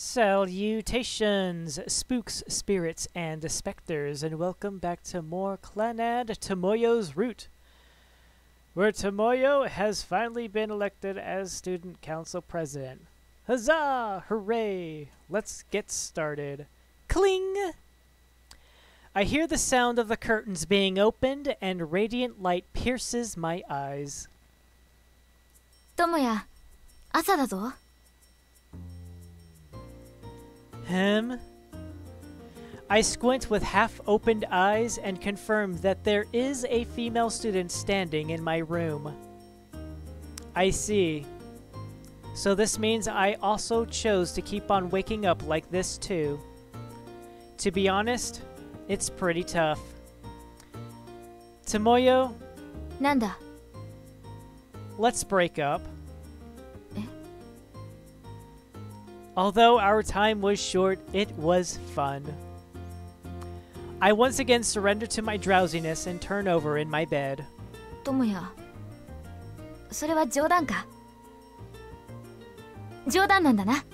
Salutations, spooks, spirits, and specters, and welcome back to more Clannad Tomoyo's Route, where Tomoyo has finally been elected as Student Council President. Huzzah! Hooray! Let's get started. Cling! I hear the sound of the curtains being opened, and radiant light pierces my eyes. Tomoya, 朝だぞ。 I squint with half-opened eyes and confirm that there is a female student standing in my room. I see. So this means I also chose to keep on waking up like this too. To be honest, it's pretty tough. Tomoyo? なんだ? Let's break up. Although our time was short, it was fun. I once again surrender to my drowsiness and turn over in my bed. 友也、それは冗談か? 冗談なんだな。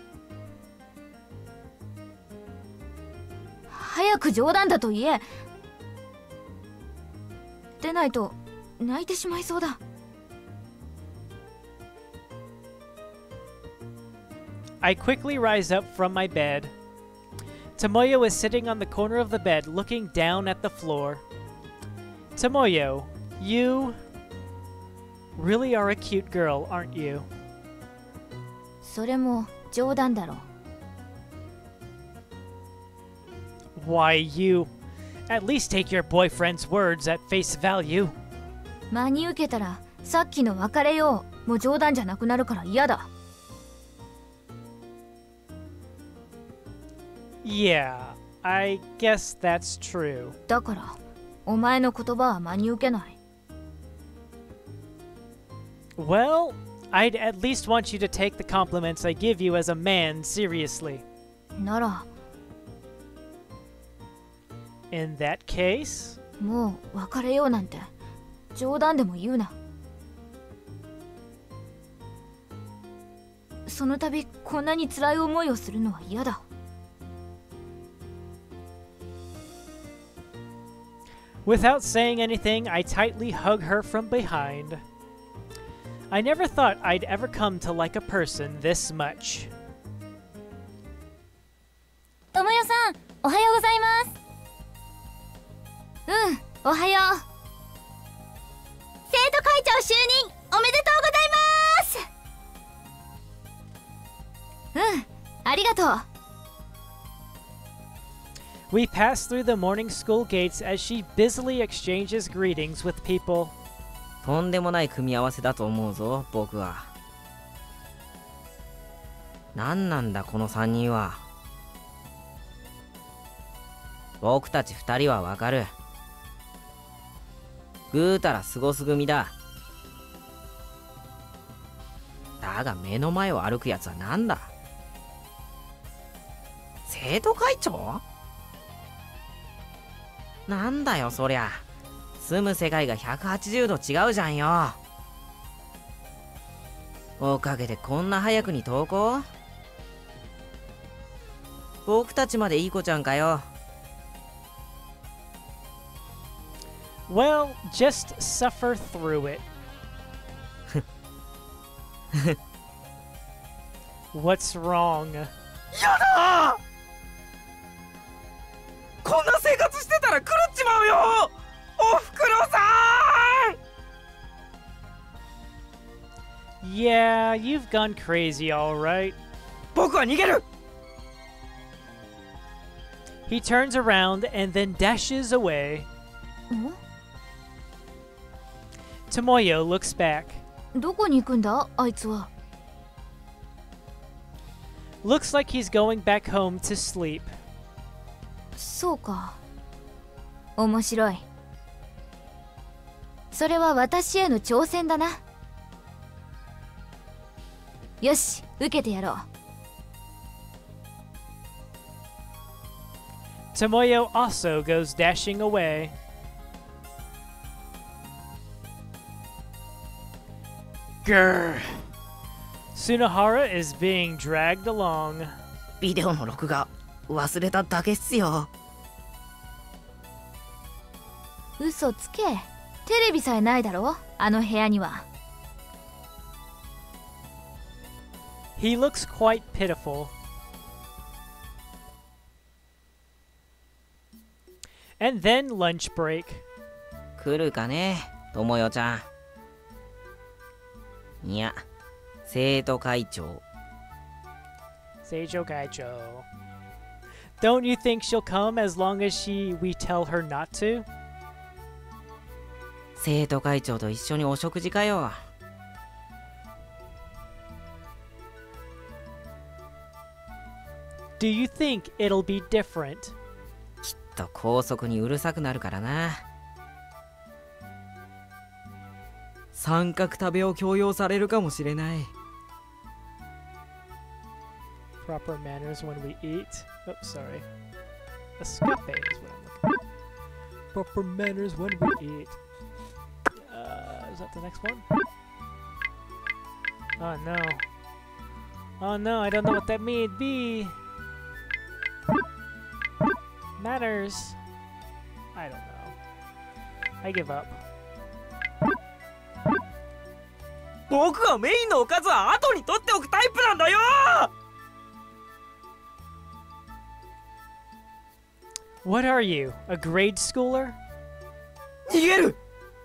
早く冗談だと言え。でないと泣いてしまいそうだ。 I quickly rise up from my bed. Tomoyo is sitting on the corner of the bed, looking down at the floor. Tomoyo, you really are a cute girl, aren't you? それも冗談だろ。 Why, you at least take your boyfriend's words at face value. 真に受けたらさっきの別れようも冗談じゃなくなるから嫌だ。 Yeah, I guess that's true. だからお前の言葉は真に受けない。 Well, I'd at least want you to take the compliments I give you as a man seriously. なら In that case? もう別れようなんて冗談でも言うな。その度こんなに辛い思いをするのは嫌だ。 Without saying anything, I tightly hug her from behind. I never thought I'd ever come to like a person this much. ともよさん、おはようございます。おはよう。生徒会長就任おめでとうございます。ありがとう。 We pass through the morning school gates as she busily exchanges greetings with people. とんでもない組み合わせだと思うぞ、僕は。なんなんだこの3人は。僕たち2人はわかる。ぐうたらすごす組だ。だが目の前を歩くやつはなんだ。生徒会長？なんだよそりゃ。住む世界が180度違うじゃんよ。おかげでこんな早くに登校？僕たちまでいい子ちゃんかよ。 Well, just suffer through it. What's wrong? やだー！こんな生活してたら狂っちまうよ！おふくろさん！ Yeah, you've gone crazy, all right. 僕は逃げる！ He turns around and then dashes away. Tomoyo looks back. どこに行くんだ、あいつは。 Looks like he's going back home to sleep. そうか。面白い。それは私への挑戦だな。よし、受けてやろう。 Tomoyo also goes dashing away. Grr. Sunahara is being dragged along. ビデオの録画忘れただけっすよ。 嘘つけ。テレビさえないだろ、あの部屋には。 He looks quite pitiful. And then lunch break. 来るかね、ともよちゃん。いや、生徒会長。 Seijo Kaicho. Don't you think she'll come as long as we tell her not to? 生徒会長と一緒にお食事かよ。 Do you think it'll be different? きっと高速にうるさくなるからな。三角食べを強要されるかもしれない。 Proper manners when we eat. Oh, sorry. Escape is what I'm looking at. Proper manners when we eat. Is that the next one? Oh no. Oh no, I don't know what that may be. Manners. I don't know. I give up. 僕はメインのおかずは後に取っておくタイプなんだよ。 What are you, a grade schooler? 逃げる。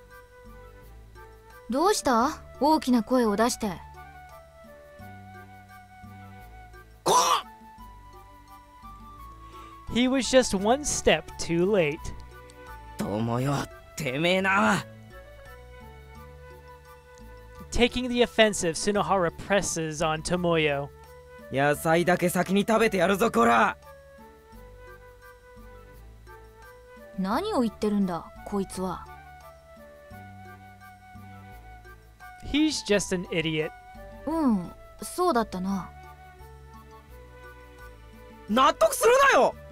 どうした？大きな声を出して。 He was just one step too late. ともよ、てめえな。 Taking the offensive, Tsunohara presses on Tomoyo. 野菜だけ先に食べてやるぞ、こら。 何を言ってるんだ、こいつは。 He's just an idiot. うん、そうだったな。 納得するなよ。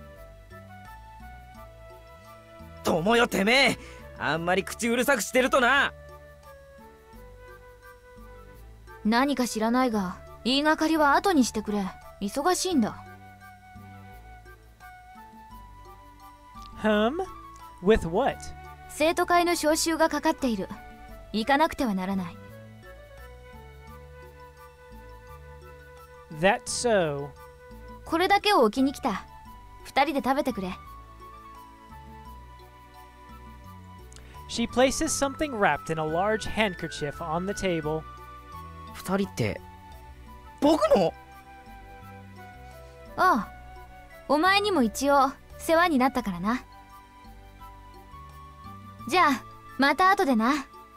ともよ、てめえ、あんまり口うるさくしてるとな。 何か知らないが、言いがかりは後にしてくれ。忙しいんだ。 With what? 生徒会の招集がかかっている。行かなくてはならない。 That's so. これだけを置きに来た。二人で食べてくれ。 She places something wrapped in a large handkerchief on the table. 二人って僕の？ ああ、お前にも一応世話になったからな。じゃあまた後でな。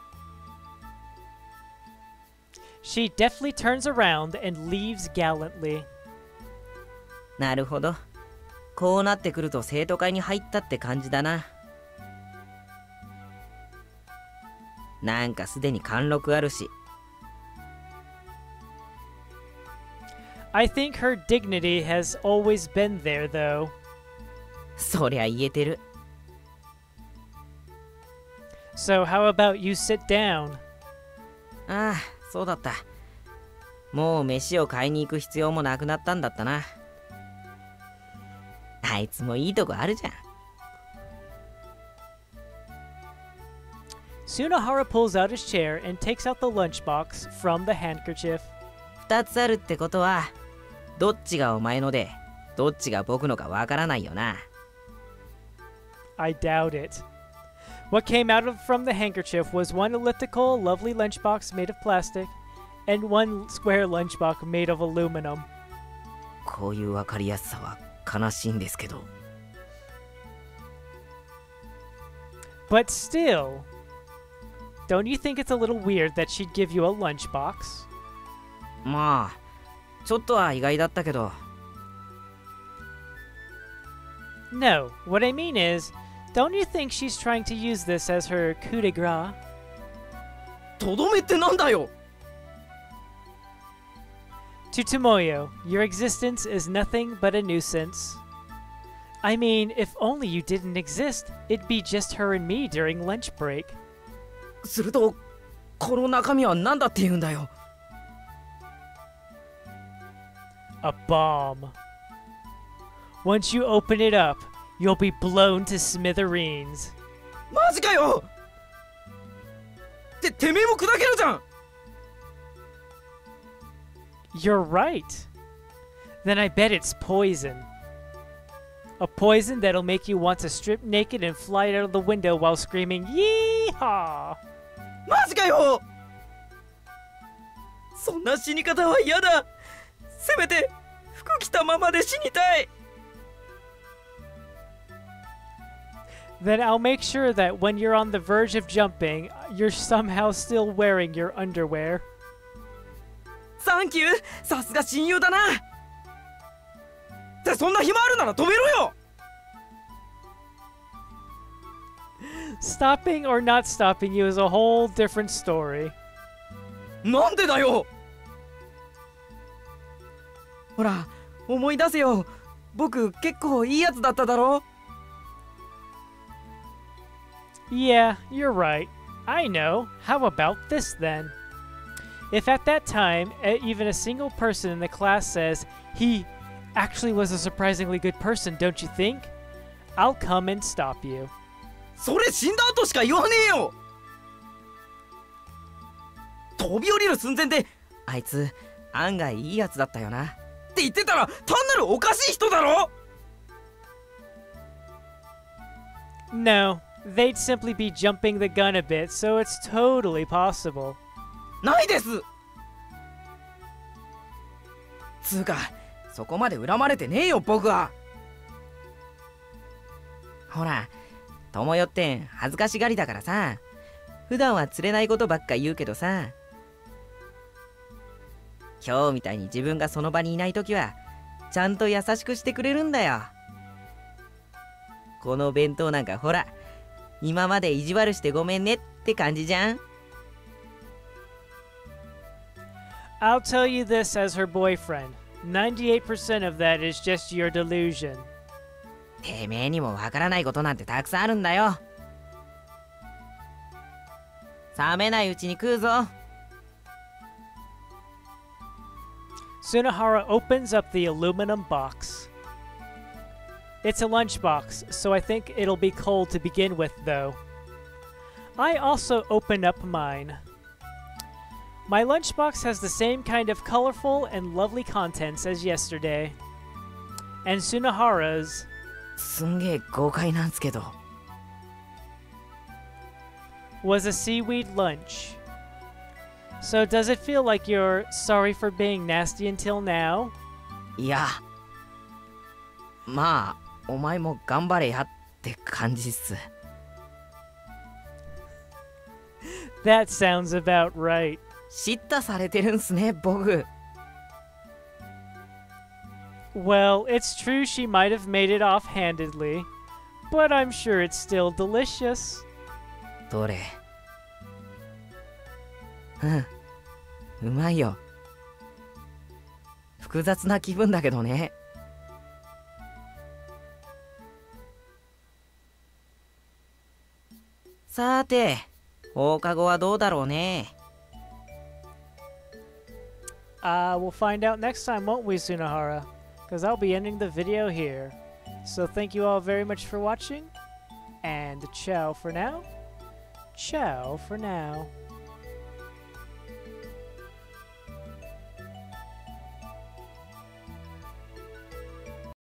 She deftly turns around and leaves gallantly. なるほど。こうなってくると生徒会に入ったって感じだな。なんかすでに貫禄あるし。 I think her dignity has always been there, though. そりゃ言えてる。 So how about you sit down? ああ、そうだった。もう飯を買いに行く必要もなくなったんだったな。あいつもいいとこあるじゃん。 Tsunohara pulls out his chair and takes out the lunchbox from the handkerchief. 二つあるってことは、どっちがお前ので、どっちが僕のかわからないよな。 I doubt it. What came out from the handkerchief was one elliptical, lovely lunchbox made of plastic, and one square lunchbox made of aluminum. こういうわかりやすさは悲しいんですけど。 But still, don't you think it's a little weird that she'd give you a lunchbox? まあ、ちょっとは意外だったけど。 No, what I mean is, don't you think she's trying to use this as her coup de grace? とどめってなんだよ。 To Tomoyo, your existence is nothing but a nuisance. I mean, if only you didn't exist, it'd be just her and me during lunch break. すると、この中身は何だって言うんだよ。 A bomb. Once you open it up, you'll be blown to smithereens. マジかよ。てめえも砕けるじゃん。 You're right. Then I bet it's poison. A poison that'll make you want to strip naked and fly out of the window while screaming, Yeehaw! マジかよ。そんな死に方は嫌だ。せめて服着たままで死にたい。 Then I'll make sure that when you're on the verge of jumping, you're somehow still wearing your underwear. サンキュー。さすが親友だな。ってそんな暇あるなら止めろよ。 Stopping or not stopping you is a whole different story. なんでだよ。ほら思い出せよ。僕結構いいやつだっただろ。 Yeah, you're right. I know. How about this then? If at that time, even a single person in the class says, he actually was a surprisingly good person, don't you think? I'll come and stop you. それ死んだ後しか言わねえよ。飛び降りる寸前であいつ案外いいやつだったよなって言ってたら単なるおかしい人だろ。 No, they'd simply be jumping the gun a bit, so it's totally possible. ないです。つうかそこまで恨まれてねえよ僕は。ほら友よって恥ずかしがりだからさ、普段は釣れないことばっか言うけどさ、今日みたいに自分がその場にいないときはちゃんと優しくしてくれるんだよ。この弁当なんかほら今まで意地悪してごめんねって感じじゃん。 I'll tell you this as her boyfriend. 98% of that is just your delusion. てめえにもわからないことなんてたくさんあるんだよ。冷めないうちに食うぞ。 Tsunohara opens up the aluminum box. It's a lunchbox, so I think it'll be cold to begin with, though. I also open up mine. My lunchbox has the same kind of colorful and lovely contents as yesterday. And Tsunohara's すんげえ豪快なんすけど。 was a seaweed lunch. So does it feel like you're sorry for being nasty until now? いやまあお前も頑張れやって感じっす。 That sounds about right. 叱咤されてるんすね僕。 Well, it's true she might have made it offhandedly, but I'm sure it's still delicious. どれ。うまいよ。複雑な気分だけどね。さて放課後はどうだろうね。 We'll find out next time, won't we, Tsunohara? Because I'll be ending the video here. So thank you all very much for watching, and ciao for now. Ciao for now.